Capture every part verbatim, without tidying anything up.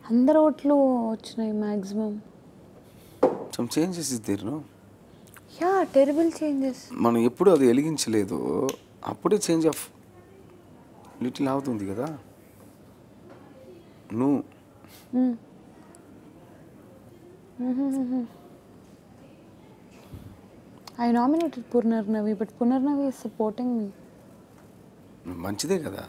అందరు ఓట్లు వచ్చినాయి maximum. Some changes is there no. Yeah terrible changes. మనం ఎప్పుడు అది వెలిగించలేదు, అప్పుడే చేంజ్ ఆఫ్ లిటిల్ అవుతుంది కదా. నువ్వు I nominated Purnarnavi, but Purnarnavi is supporting me. మంచిదే కదా.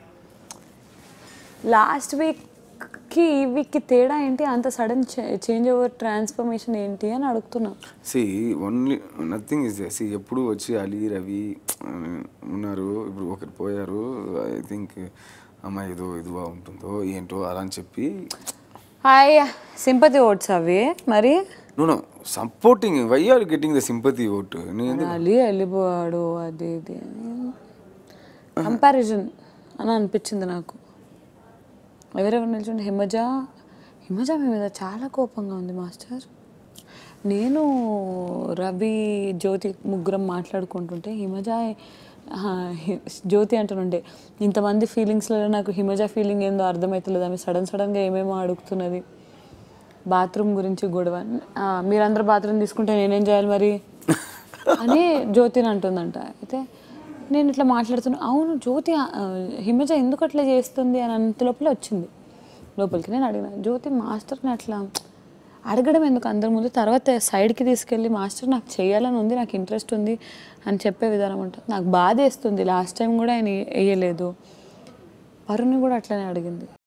లాస్ట్ వీక్కి ఈ వీక్కి తేడా ఏంటి, అంత సడన్ చేంజ్ ఓవర్ ట్రాన్స్ఫర్మేషన్ ఏంటి అని అడుగుతున్నా. See only nothing is there. See ఎప్పుడు వచ్చి అలీ రవి ఉన్నారు, ఇప్పుడు ఒకరు పోయారు. ఐ థింక్ అమ్మాయి ఏదో ఇదిగా ఉంటుందో ఏంటో అలా అని చెప్పి హాయ్ సింపతి ఓట్స్ అవి మరి. No no supporting why are getting the sympathy vote. Ali వెళ్ళిపోయాడు అది ఇది కంపారిజన్ అని అనిపించింది నాకు. ఎవరెవరు నిల్చుంటే హిమజ హిమజ మీ మీద చాలా కోపంగా ఉంది మాస్టర్. నేను రవి జ్యోతి ముగ్గురం మాట్లాడుకుంటుంటే హిమజ జ్యోతి అంటుండే ఇంతమంది ఫీలింగ్స్లలో నాకు హిమజ ఫీలింగ్ ఏందో అర్థమవుతలేదు, ఆమె సడన్ సడన్గా ఏమేమో అడుగుతున్నది. బాత్రూమ్ గురించి గొడవ, మీరందరూ బాత్రూమ్ తీసుకుంటే నేనేం చేయాలి మరి అని జ్యోతిని అంటుందంట. అయితే నేను ఇట్లా మాట్లాడుతున్నా, అవును జ్యోతి హిమజ ఎందుకు అట్లా చేస్తుంది అని అంత లోపల వచ్చింది లోపలికి. నేను అడిగిన జ్యోతి మాస్టర్ని అట్లా అడగడం ఎందుకు అందరి ముందు, తర్వాత సైడ్కి తీసుకెళ్ళి మాస్టర్ నాకు చేయాలని ఉంది, నాకు ఇంట్రెస్ట్ ఉంది అని చెప్పే విధానం ఉంటుంది. నాకు బాధ వేస్తుంది. లాస్ట్ టైం కూడా ఆయన వేయలేదు, పరుని కూడా అట్లనే అడిగింది.